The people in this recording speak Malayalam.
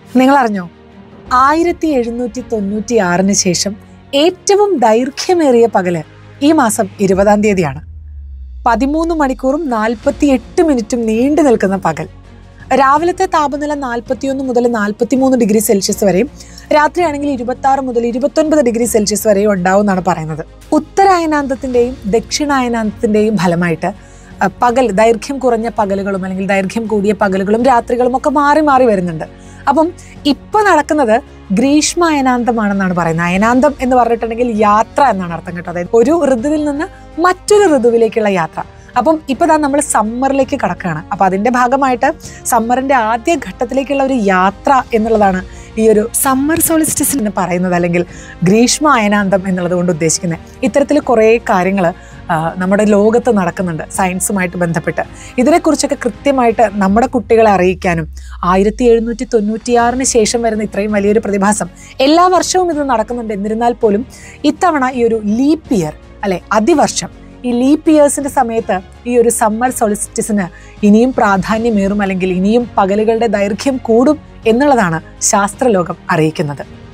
നിങ്ങൾ അറിഞ്ഞോ, 1796 ശേഷം ഏറ്റവും ദൈർഘ്യമേറിയ പകല് ഈ മാസം 20-ാം തീയതിയാണ്. 13 മണിക്കൂറും 48 മിനിറ്റും നീണ്ടു നിൽക്കുന്ന പകൽ. രാവിലത്തെ താപനില 41 മുതൽ 43 ഡിഗ്രി സെൽഷ്യസ് വരെയും രാത്രിയാണെങ്കിൽ 26 മുതൽ 29 ഡിഗ്രി സെൽഷ്യസ് വരെയും ഉണ്ടാവും എന്നാണ് പറയുന്നത്. ഉത്തരായനാന്തത്തിന്റെയും ദക്ഷിണായനാന്തത്തിന്റെയും ഫലമായിട്ട് പകൽ ദൈർഘ്യം കുറഞ്ഞ പകലുകളും അല്ലെങ്കിൽ ദൈർഘ്യം കൂടിയ പകലുകളും രാത്രികളും ഒക്കെ മാറി മാറി വരുന്നുണ്ട്. അപ്പം ഇപ്പൊ നടക്കുന്നത് ഗ്രീഷ്മ അയനാന്തമാണെന്നാണ് പറയുന്നത്. അയനാന്തം എന്ന് പറഞ്ഞിട്ടുണ്ടെങ്കിൽ യാത്ര എന്നാണ് അർത്ഥം കേട്ടോ. അതായത് ഒരു ഋതുവിൽ നിന്ന് മറ്റൊരു ഋതുവിലേക്കുള്ള യാത്ര. അപ്പം ഇപ്പൊ നമ്മൾ സമ്മറിലേക്ക് കടക്കുകയാണ്. അപ്പൊ അതിന്റെ ഭാഗമായിട്ട് സമ്മറിന്റെ ആദ്യ ഘട്ടത്തിലേക്കുള്ള ഒരു യാത്ര എന്നുള്ളതാണ് ഈ ഒരു സമ്മർ സോളിസ്റ്റിസിന് പറയുന്നത്, അല്ലെങ്കിൽ ഗ്രീഷ്മ അയനാന്തം എന്നുള്ളത് കൊണ്ട് ഉദ്ദേശിക്കുന്നത്. ഇത്തരത്തിൽ കുറേ കാര്യങ്ങൾ നമ്മുടെ ലോകത്ത് നടക്കുന്നുണ്ട് സയൻസുമായിട്ട് ബന്ധപ്പെട്ട്. ഇതിനെക്കുറിച്ചൊക്കെ കൃത്യമായിട്ട് നമ്മുടെ കുട്ടികളെ അറിയിക്കാനും 1796 ശേഷം വരുന്ന ഇത്രയും വലിയൊരു പ്രതിഭാസം എല്ലാ വർഷവും ഇത് നടക്കുന്നുണ്ട്. എന്നിരുന്നാൽ പോലും ഇത്തവണ ഈ ഒരു ലീപ്പ് ഇയർ അല്ലെ, അതിവർഷം, ഈ ലീപ്പ് ഇയേഴ്സിന്റെ സമയത്ത് ഈ ഒരു സമ്മർ സോളിസ്റ്റിസിന് ഇനിയും പ്രാധാന്യമേറും, അല്ലെങ്കിൽ ഇനിയും പകലുകളുടെ ദൈർഘ്യം കൂടും എന്നുള്ളതാണ് ശാസ്ത്രലോകം അറിയിക്കുന്നത്.